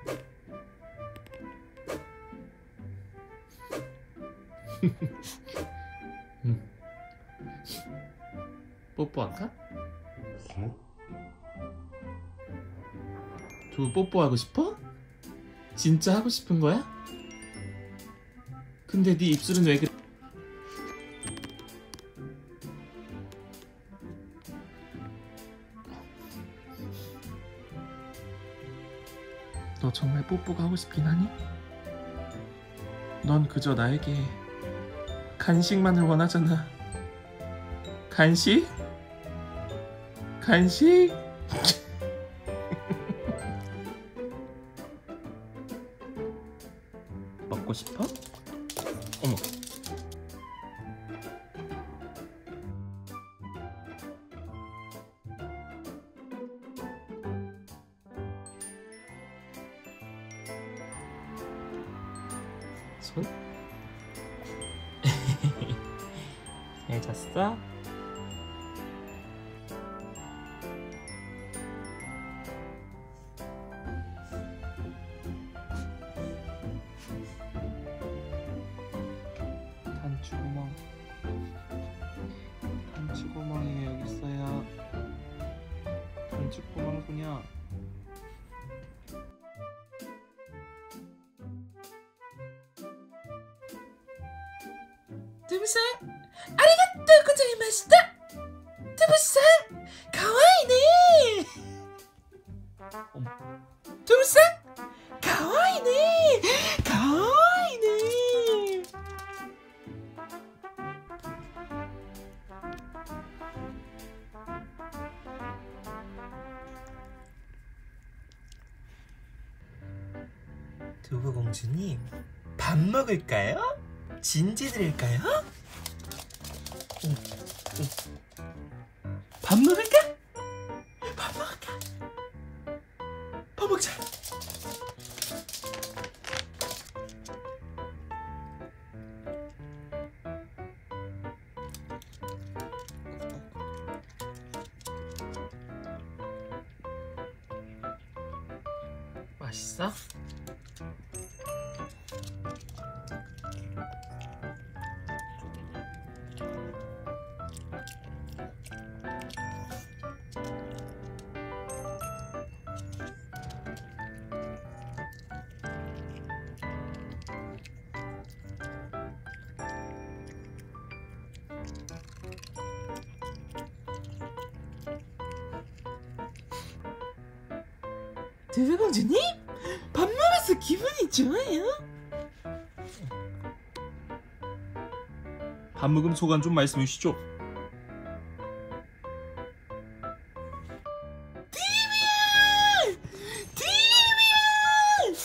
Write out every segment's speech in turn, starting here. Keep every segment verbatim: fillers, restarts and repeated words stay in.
응. 뽀뽀할까? 두 뽀뽀하고 싶어? 진짜 하고 싶은 거야? 근데 네 입술은 왜 그래? 너 정말 뽀뽀가 하고 싶긴 하니? 넌 그저 나에게 간식만을 원하잖아. 간식? 간식? 먹고 싶어? 어머. 손? 잘 잤어? 단추구멍. 단추구멍이 왜 여기 있어요? 단추구멍군요. 두부상 아리가또 고자이마시타. 두부상 가와이네. 두부상 가와이네. 가와이네. 두부공주님, 밥 먹을까요? 진지 드릴까요? 응, 응. 밥 먹을까? 밥 먹을까? 밥 먹자. 맛있어? 두부공주님? 밥 먹어서 기분이 좋아요? 밥 먹음 소감 좀 말씀해 주시죠. 디비야! 디비야!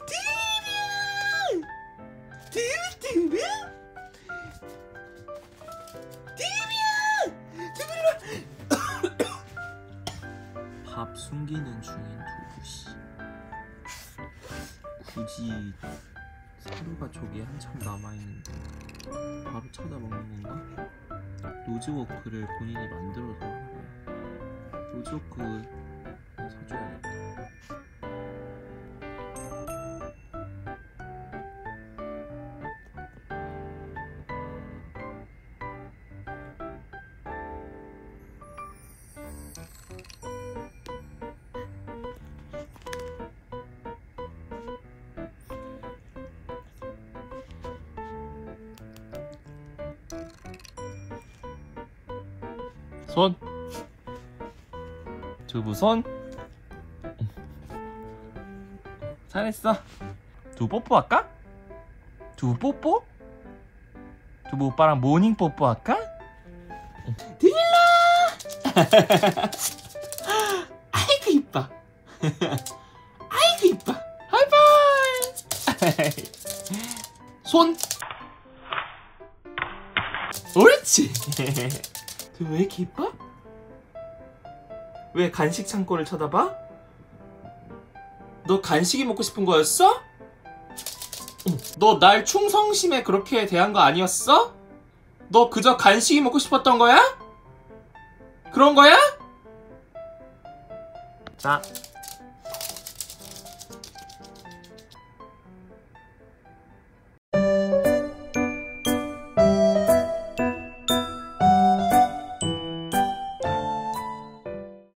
디비야! 디비 디비? 디비야! 디비야! 밥 숨기는 중인 두부씨. 굳이 사료가 저기 한참 남아있는데 바로 찾아 먹는 건가? 로즈워크를 본인이 만들어서 하는 거야. 로즈워크 사줘야겠다. 손. 두부 손. 잘했어. 두부 뽀뽀할까? 두부 뽀뽀? 두부 오빠랑 모닝 뽀뽀할까? 딜라! 아이고 이뻐. 아이고 이뻐. 하이파이. 손. 옳지. 두부 왜 이렇게 이뻐? 왜 간식 창고를 쳐다봐? 너 간식이 먹고 싶은 거였어? 너 날 충성심에 그렇게 대한 거 아니었어? 너 그저 간식이 먹고 싶었던 거야? 그런 거야? 자.